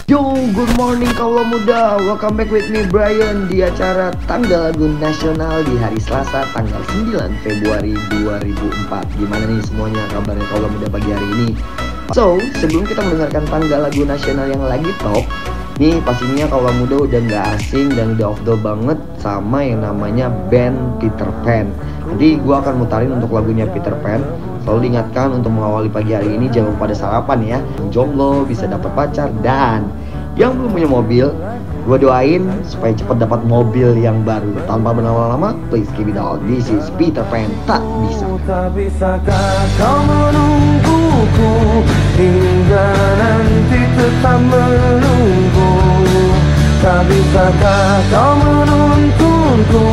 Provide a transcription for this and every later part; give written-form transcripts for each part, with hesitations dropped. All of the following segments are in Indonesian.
Yo, good morning kaula muda. Welcome back with me Brian di acara Tanggal Lagu Nasional di hari Selasa tanggal 9 Februari 2004. Gimana nih semuanya kabarnya kaula muda pagi hari ini? So, sebelum kita mendengarkan Tanggal Lagu Nasional yang lagi top, nih pastinya kaula muda udah nggak asing dan udah afdol banget sama yang namanya band Peter Pan. Jadi gua akan mutarin untuk lagunya Peter Pan. Selalu diingatkan untuk mengawali pagi hari ini jangan lupa ada sarapan ya. Yang jomblo bisa dapat pacar, dan yang belum punya mobil, gue doain supaya cepat dapat mobil yang baru. Tanpa berlama-lama, please keep it on. This is Peter Pan, Tak Bisa. Tak bisakah kau menungguku hingga nanti tetap menunggu? Tak bisakah kau menuntunku?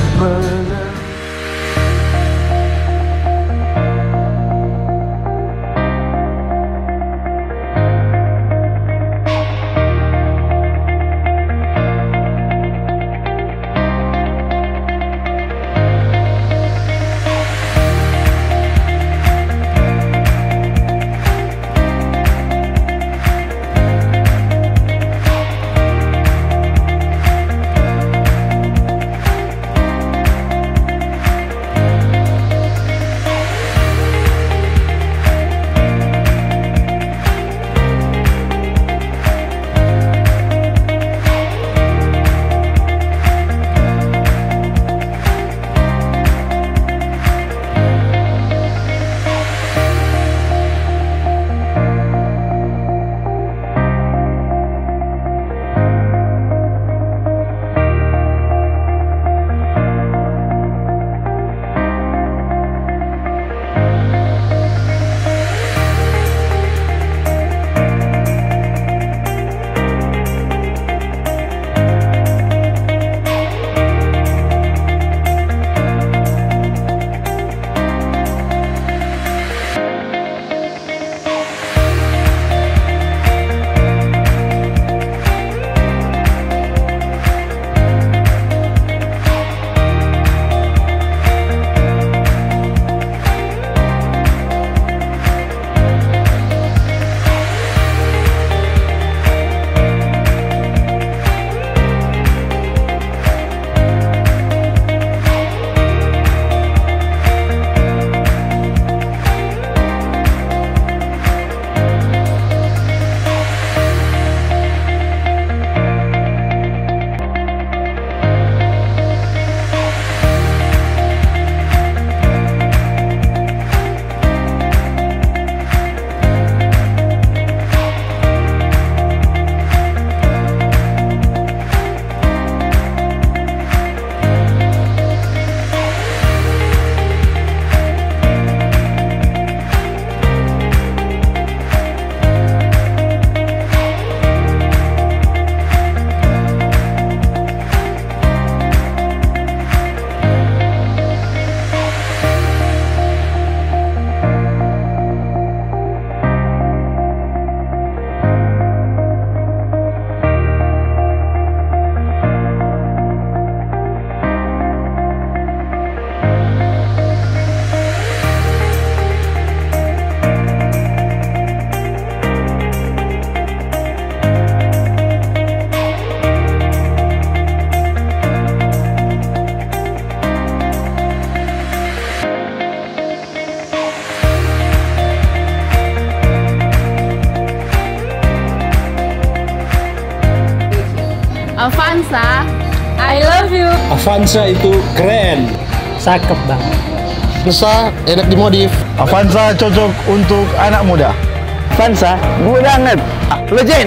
Avanza, I love you. Avanza itu keren, cakep banget. Nusa enak dimodif. Avanza cocok untuk anak muda. Avanza, gue banget. Legend.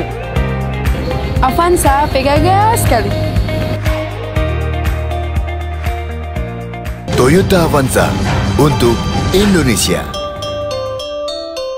Avanza, pegagas sekali. Toyota Avanza untuk Indonesia.